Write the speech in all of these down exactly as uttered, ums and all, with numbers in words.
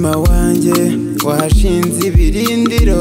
umutima wanjye washinze ibirindiro,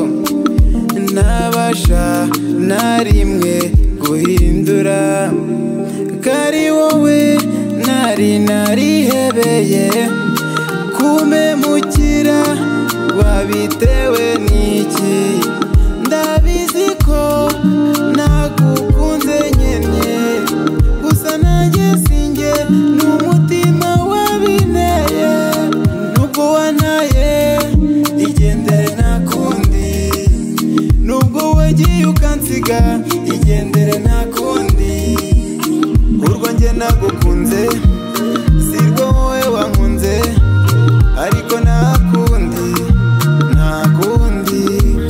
ntabasha na rimwe guhindura, kari wowe nari narihebeye, kumpemukira wabitewe n'iki? Ndabizi ko nagukunze nyenye, gusa nanjye sinjye n'umutima wabinteye, nubwo wantaye igendere nakundi, nubwo wagiye ukansiga igendere nakundi, urwo njye nagukunze sirwo wowe wankunze, ariko nakundi nakundi.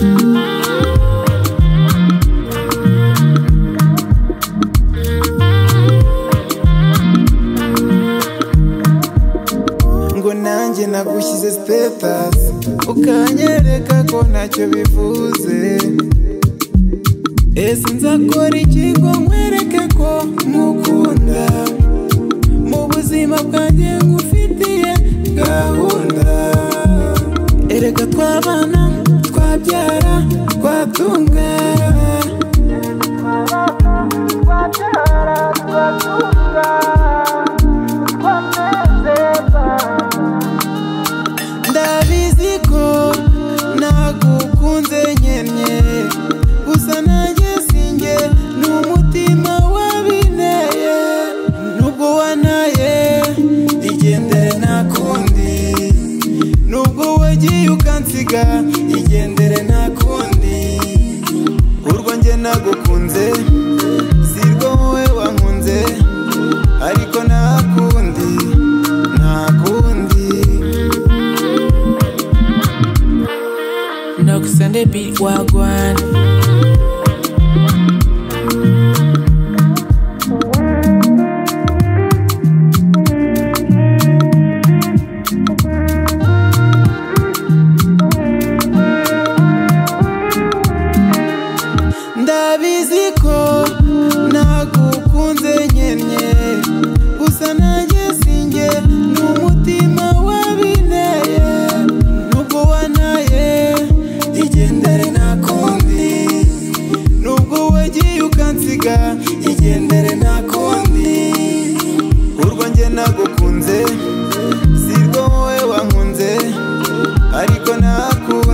Ngo nanjye nagushyize status ukanyereka ko ntacyo bivuze, ese nzakora iki ngo nkwereke ko mukunda? Mu buzima bwanjye ngufitiye gahunda, erega twabana twabyara twatunga, ndabizi ko nagukunze nyenye, gusa nanjye sinjye n'umutima wabinteye, nubwo wantaye igendere nakundi, nubwo wagiye ukansiga igendere nakundi, urwo njye nagukunze sirwo wowe wankunze, ariko nakundi nakundi. Nokusande beat wagwan. Ndabizi ko nagukunze nyenye, gusa nanjye sinjye n'umutima wabinteye, nubwo wantaye igendere nakundi, nubwo wagiye ukansiga igendere nakundi, urwo njye nagukunze sirwo wowe wankunze, ariko nakundi.